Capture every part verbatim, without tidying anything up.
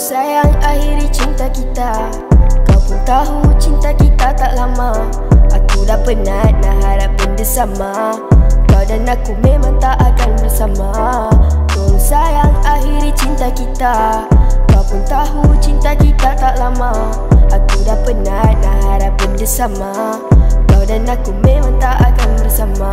sayang, akhiri cinta kita. Kau pun tahu cinta kita tak lama. Aku dah penat nak harap benda sama. Kau dan aku memang tak akan bersama. Tolong sayang, akhiri cinta kita. Kau pun tahu cinta kita tak lama. Aku dah penat nak harap benda sama. Kau dan aku memang tak akan bersama.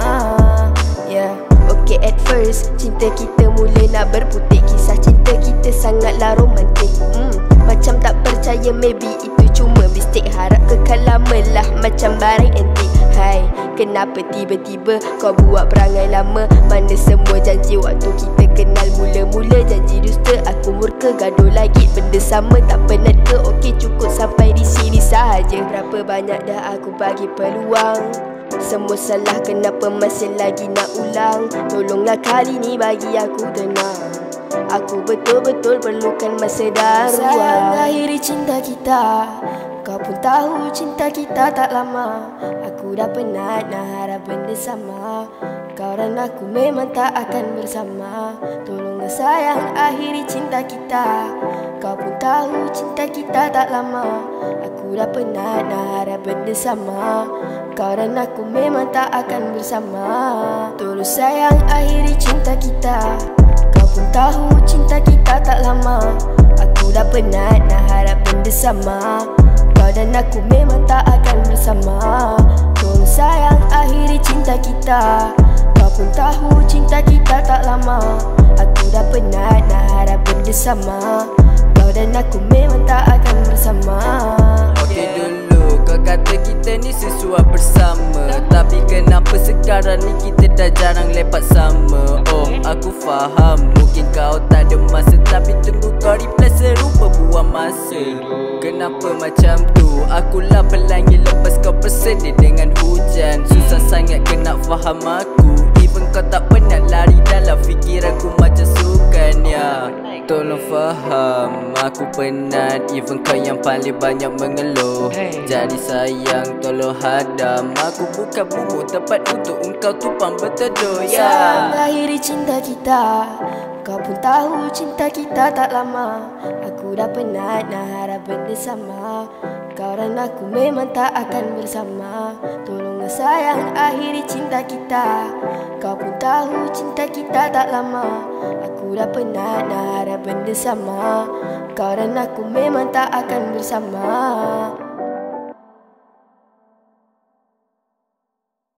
Yeah. Okay, at first cinta kita mula nak berputik. Kisah cinta kita sangatlah romantik. hmm, Macam tak percaya, maybe itu cuma mistik. Harap kekal lama lah macam barang antik. Hai, kenapa tiba-tiba kau buat perangai lama? Mana semua janji waktu kita kenal mula-mula? Janji dusta, aku murka, gaduh lagi benda sama. Tak penat ke? Okey, cukup sampai di sini sahaja. Berapa banyak dah aku bagi peluang, semua salah, kenapa masih lagi nak ulang? Tolonglah kali ni bagi aku tenang. Aku betul-betul perlukan masa dan ruang. Sayang, akhiri cinta kita. Kau pun tahu cinta kita tak lama. Aku dah penat nak harap benda sama. Kau dan aku memang tak akan bersama. Tolonglah sayang, akhiri cinta kita. Kau pun tahu cinta kita tak lama. Aku dah penat nak harap benda sama. Kau dan aku memang tak akan bersama. Tolong sayang, akhiri cinta kita. Kau pun tahu cinta kita tak lama. Aku dah penat nak harap benda sama. Kau dan aku memang tak akan bersama. Tolong sayang, akhiri cinta kita. Kau pun tahu cinta kita tak lama. Aku dah penat nak harap benda sama. Kau dan aku memang tak akan bersama. Okey dulu kau kata kita ni sesuai bersama, tapi kenapa sekarang ni kita dah jarang lepak sama? Oh, aku faham mungkin kau tak ada masa, tapi tunggu kau reply serupa buang masa. Kenapa macam tu? Akulah pelangi lepas kau bersedih dengan hujan. Susah sangat kena faham aku. Even kau tak pernah lari dalam fikiranku macam sukan, ya. Tolong faham, aku penat. Even kau yang paling banyak mengeluh. Jadi sayang, tolong hadam. Aku bukan bumbu tempat untuk engkau tumpang berteduh, ya. Sayang, akhiri cinta kita. Kau pun tahu cinta kita tak lama. Aku dah penat nak harap benda sama. Kau dan aku memang tak akan bersama. Tolonglah sayang, akhiri cinta kita. Kau pun tahu cinta kita tak lama. Aku dah penat nak harap benda sama. Kau dan aku memang tak akan bersama.